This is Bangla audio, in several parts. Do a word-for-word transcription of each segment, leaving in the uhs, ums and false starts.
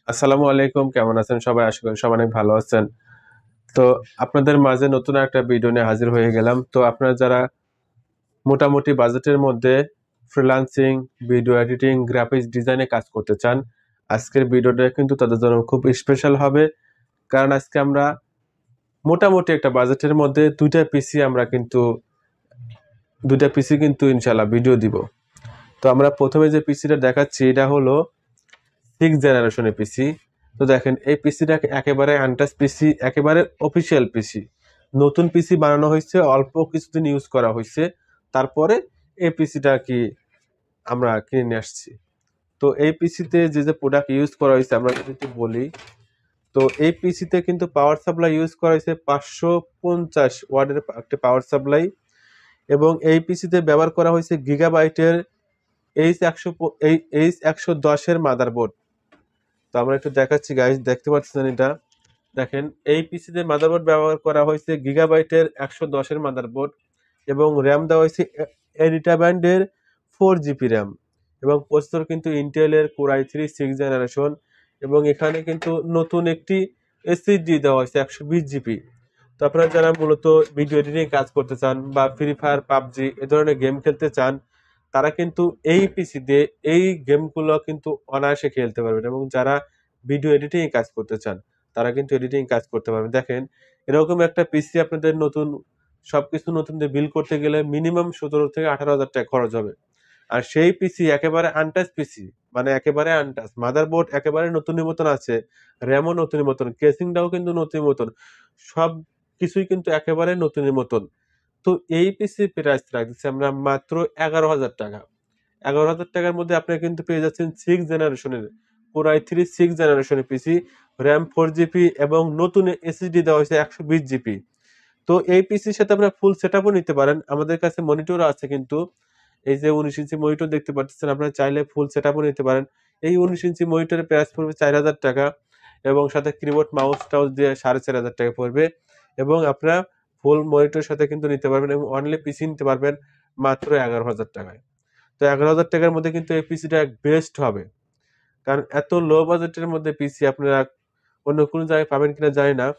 আসসালামু আলাইকুম, কেমন আছেন সবাই? আশা করি সবাই অনেক ভালো আছেন। তো আপনাদের মাঝে নতুন একটা ভিডিও নিয়ে হাজির হয়ে গেলাম। তো আপনারা যারা মোটামুটি বাজেটের মধ্যে ফ্রিল্যান্সিং, ভিডিও এডিটিং, গ্রাফিক্স ডিজাইনে কাজ করতে চান, আজকের ভিডিওটা কিন্তু তাদের জন্য খুব স্পেশাল হবে। কারণ আজকে আমরা মোটামুটি একটা বাজেটের মধ্যে দুইটা পিসি আমরা কিন্তু দুইটা পিসি কিন্তু ইনশাল্লাহ ভিডিও দিব। তো আমরা প্রথমে যে পিসিটা দেখাচ্ছি এটা হলো সিক্স জেনারেশনের পিসি। তো দেখেন এই পিসিটা একেবারে আনটাচ পিসি, একেবারে অফিসিয়াল পিসি। নতুন পিসি বানানো হয়েছে, অল্প কিছুদিন ইউজ করা হয়েছে, তারপরে এই পিসিটা কি আমরা কিনে নিয়ে আসছি। তো এই পিসিতে যে যে প্রোডাক্ট ইউজ করা হয়েছে আমরা যদি বলি, তো এই পিসিতে কিন্তু পাওয়ার সাপ্লাই ইউজ করা হয়েছে পাঁচশো পঞ্চাশ ওয়াটের একটা পাওয়ার সাপ্লাই, এবং এই পিসিতে ব্যবহার করা হয়েছে গিগাবাইটের এইচ একশো এই এইচ একশো দশের মাদারবোর্ড। তো আমরা একটু দেখাচ্ছি গাইজ, দেখতে পাচ্ছেন এটা দেখেন এই পিসিতে মাদারবোর্ড ব্যবহার করা হয়েছে গিগাবাইটের একশো দশের মাদারবোর্ড, এবং র্যাম দেওয়া হয়েছে এডিটা ব্যান্ডের ফোর জিবি র্যাম, এবং প্রসেসর কিন্তু ইন্টেলের core i three six generation, এবং এখানে কিন্তু নতুন একটি এসএসডি দেওয়া হয়েছে একশো বিশ জিবি। তো আপনারা যারা মূলত ভিডিও এডিটিং কাজ করতে চান বা ফ্রি ফায়ার, পাবজি এ ধরনের গেম খেলতে চান, তারা কিন্তু এই পিসি দিয়ে এই গেমগুলো কিন্তু অনায়াসে খেলতে পারবেন, এবং যারা ভিডিও এডিটিং কাজ করতে চান তারা কিন্তু এডিটিং কাজ করতে পারবেন। দেখেন এরকম একটা পিসি আপনাদের নতুন সবকিছু নতুন দিয়ে বিল করতে গেলে মিনিমাম সতেরো থেকে আঠারো হাজার টাকা খরচ হবে। আর সেই পিসি একেবারে আনটাচ পিসি, মানে একেবারে আনটাচ, মাদারবোর্ড একেবারে নতুনের মতন আছে, র্যামও নতুনের মতন, কেসিংটাও কিন্তু নতুনের মতন, সব কিছুই কিন্তু একেবারে নতুনের মতন। তো এই পিসি প্রাইস রাখছি আমরা মাত্র এগারো হাজার টাকা। এগারো হাজার টাকার মধ্যে আপনি কিন্তু পেয়ে যাচ্ছেন সিক্স জেনারেশনের কোর আই থ্রি সিক্স জেনারেশনের পিসি, র্যাম ফোর জিবি, এবং নতুন এসএসডি দেওয়া হয়েছে একশো বিশ জিবি। তো এই পিসির সাথে আপনারা ফুল সেট আপও নিতে পারেন, আমাদের কাছে মনিটরও আছে কিন্তু। এই যে উনিশ ইঞ্চি মনিটর দেখতে পাচ্ছেন, আপনারা চাইলে ফুল সেট আপও নিতে পারেন। এই উনিশ ইঞ্চি মনিটরের প্রাইস পড়বে চার হাজার টাকা, এবং সাথে কিবোর্ড মাউস টাউস দিয়ে সাড়ে চার হাজার টাকা পড়বে। এবং আপনারা ফুল মনিটরের সাথে কিন্তু নিতে পারবেন, এবং অনলি পিসি নিতে পারবেন মাত্র এগারো হাজার টাকায়। তো এগারো হাজার টাকার মধ্যে কিন্তু এই পিসিটা বেস্ট হবে। কারণ এত লো বাজেটের মধ্যে পিসি আপনারা অন্য কোনো জায়গায় পাবেন কিনা জানি না।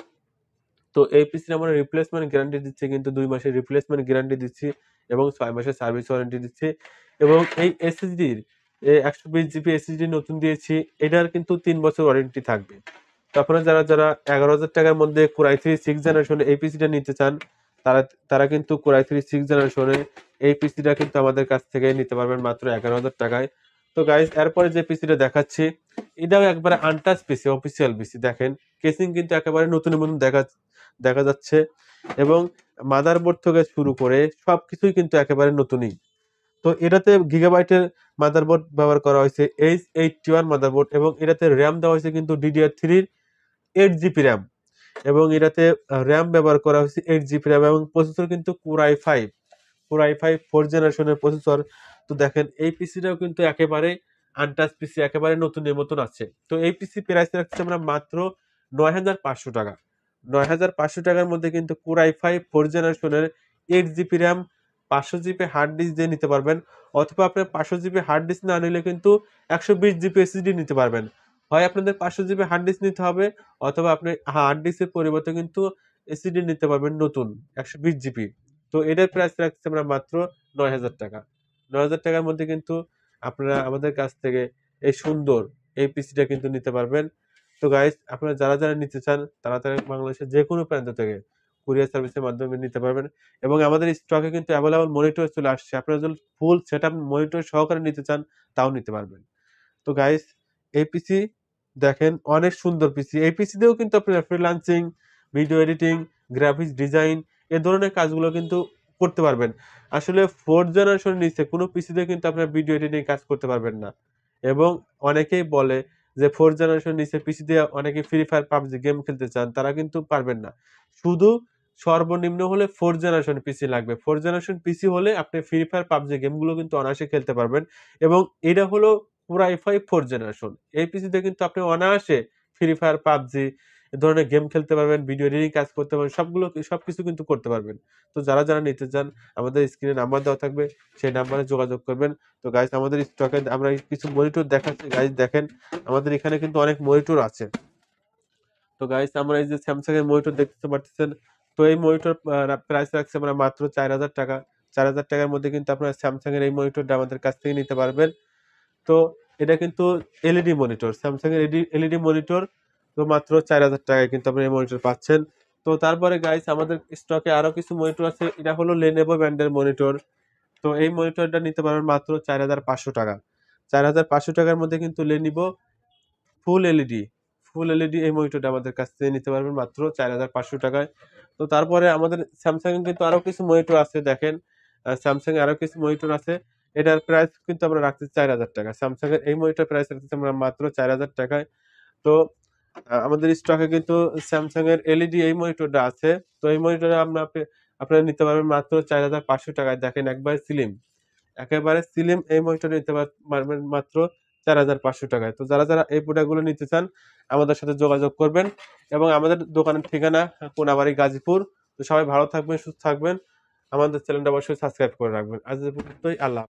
তো এই পিসির আমরা রিপ্লেসমেন্ট গ্যারান্টি দিচ্ছি, কিন্তু দুই মাসের রিপ্লেসমেন্ট গ্যারান্টি দিচ্ছি, এবং ছয় মাসের সার্ভিস ওয়ারেন্টি দিচ্ছি। এবং এই এসএসডির একশো বিশ জিবি এসএসডি নতুন দিয়েছি, এটার কিন্তু তিন বছর ওয়ারেন্টি থাকবে। তো আপনারা যারা যারা এগারো হাজার টাকার মধ্যে core i three six generation এই পিসিটা নিতে চান, তারা তারা কিন্তু কোর আই থ্রি সিক্স জেনারেশনের এই পিসিটা কিন্তু আমাদের কাছ থেকে নিতে পারবেন মাত্র এগারো হাজার টাকায়। তো গাইজ এরপরে যে পিসিটা দেখাচ্ছি এটাও একবারে আনটাচ পিসি, অফিসিয়াল পিসি। দেখেন কেসিং কিন্তু একেবারে নতুনের মতন দেখা দেখা যাচ্ছে, এবং মাদারবোর্ড থেকে শুরু করে সবকিছুই কিন্তু একেবারে নতুনই। তো এটাতে গিগাবাইটের মাদারবোর্ড ব্যবহার করা হয়েছে, এইচ এইটটি ওয়ান মাদারবোর্ড, এবং এটাতে র্যাম দেওয়া হয়েছে কিন্তু ডিডিআর থ্রির এইট জিবি র্যাম, এবং এটাতে র্যাম ব্যবহার করা হয়েছে এইট জিবি র্যাম, এবং প্রসেসর কিন্তু core i five core i five four জেনারেশনের প্রসেসর। তো দেখেন এই পিসিটাও কিন্তু একেবারে আনটাচ পিসি, একেবারে নতুনের মতন আছে। তো এই পিসি প্রাইস রাখছি আমরা মাত্র নয় হাজার পাঁচশো টাকা। নয় হাজার পাঁচশো টাকার মধ্যে কিন্তু কোর আই ফাইভ ফোর জেনারেশনের এইট জিবি র্যাম, পাঁচশো জিবি হার্ড ডিস্ক দিয়ে নিতে পারবেন, অথবা আপনার পাঁচশো জিবি হার্ড ডিস্ক না নিলে কিন্তু একশো বিশ জিবি এসএসডি নিতে পারবেন। হয় আপনাদের পাঁচশো জিবি হার্ড ডিস্ক নিতে হবে, অথবা আপনি হার্ড ডিস্কের পরিবর্তে কিন্তু এসএসডি নিতে পারবেন নতুন একশো বিশ জিবি। তো এটার প্রাইস রাখছি আমরা মাত্র নয় হাজার টাকা। নয় হাজার টাকার মধ্যে কিন্তু আপনারা আমাদের কাছ থেকে এই সুন্দর এই পিসিটা কিন্তু নিতে পারবেন। তো গাইস আপনারা যারা যারা নিতে চান তারা তারা বাংলাদেশের যে কোনো প্রান্ত থেকে কুরিয়ার সার্ভিসের মাধ্যমে নিতে পারবেন, এবং আমাদের স্টকে কিন্তু অ্যাভেলেবল মনিটর চলে আসছে। আপনারা যদি ফুল সেট আপ মনিটর সহকারে নিতে চান তাও নিতে পারবেন। তো গাইস এই পিসি দেখেন অনেক সুন্দর পিসি। এই পিসি দিয়েও কিন্তু আপনারা freelancing, video editing, graphics design এ ধরনের কাজগুলো কিন্তু করতে পারবেন। আসলে ফোর্থ জেনারেশন নিচে কোনো পিসিতে কিন্তু আপনার ভিডিও এডিটিং কাজ করতে পারবেন না। এবং অনেকেই বলে যে ফোর্থ জেনারেশন নিচে পিসি দিয়ে অনেকে ফ্রি ফায়ার, পাবজি গেম খেলতে চান, তারা কিন্তু পারবেন না। শুধু সর্বনিম্ন হলে ফোর্থ জেনারেশন পিসি লাগবে। ফোর্থ জেনারেশন পিসি হলে আপনি ফ্রি ফায়ার, পাবজি গেমগুলো কিন্তু অনায়াসে খেলতে পারবেন, এবং এটা হলো core i five four generation. এই পিসিতে কিন্তু আপনি অনায়াসে ফ্রি ফায়ার, পাবজি এ ধরনের গেম খেলতে পারবেন, ভিডিও এডিটিং কাজ করতে পারবেন, সবগুলো সবকিছু কিন্তু করতে পারবেন। তো যারা, যারা নিতে চান আমাদের স্ক্রিনে নাম্বার দেওয়া থাকবে, সেই নাম্বারে যোগাযোগ করবেন। তো গাইস আমাদের স্টকে আমরা কিছু মনিটর দেখাচ্ছি গাইস, দেখেন আমাদের এখানে কিন্তু অনেক মনিটর আছে। তো গাইস আমরা এই যে স্যামসাং এর মনিটর দেখতে পারতেছেন। তো এই মনিটর আ প্রাইস রাখছি আমরা মাত্র চার হাজার টাকা। চার হাজার টাকার মধ্যে কিন্তু আপনারা স্যামসাং এর এই মনিটরটা আমাদের কাছ থেকে নিতে পারবেন। তো এটা কিন্তু এলইডি মনিটর। স্যামসাং এর এডি এলইডি মনিটর। তো মাত্র চার হাজার টাকায় কিন্তু আপনি এই মনিটর পাচ্ছেন। তো তারপরে গাইস আমাদের স্টকে আরো কিছু মনিটর আছে। এটা হলো Lenovo ব্র্যান্ডের মনিটর। তো এই মনিটরটা নিতে পারবেন মাত্র চার হাজার পাঁচশো টাকা। চার হাজার পাঁচশো টাকার মধ্যে কিন্তু Lenovo full LED, full LED এই মনিটরটা আমাদের কাছ থেকে নিতে পারবেন মাত্র চার হাজার পাঁচশো টাকায়। তো তারপরে আমাদের স্যামসাং এর কিন্তু আরো কিছু মনিটর আছে দেখেন। আ স্যামসাং এর আরো কিছু মনিটর আছে। এটার প্রাইস কিন্তু আমরা রাখতেছি চার হাজার টাকা। স্যামসাং এর এই মনিটর প্রাইস রাখতেছি আমরা মাত্র চার হাজার টাকায়। তো আ আমাদের স্টকে কিন্তু স্যামসাং এর এলইডি এই মনিটরটা আছে। তো এই মনিটরে আমরা আপনি আপনারা নিতে পারবেন মাত্র চার হাজার পাঁচশো টাকায়। দেখেন একবারে স্লিম। একেবারে স্লিম এই মনিটর নিতে পার পারবেন মাত্র চার হাজার পাঁচশো টাকায়। তো যারা, যারা এই প্রোডাক্টগুলো নিতে চান আমাদের সাথে যোগাযোগ করবেন এবং আমাদের দোকানের ঠিকানা কোনাবাড়ি গাজীপুর। তো সবাই ভালো থাকবেন, সুস্থ থাকবেন। আমাদের চ্যানেলটা অবশ্যই সাবস্ক্রাইব করে রাখবেন। আজ এ পর্যন্তই। আল্লাহ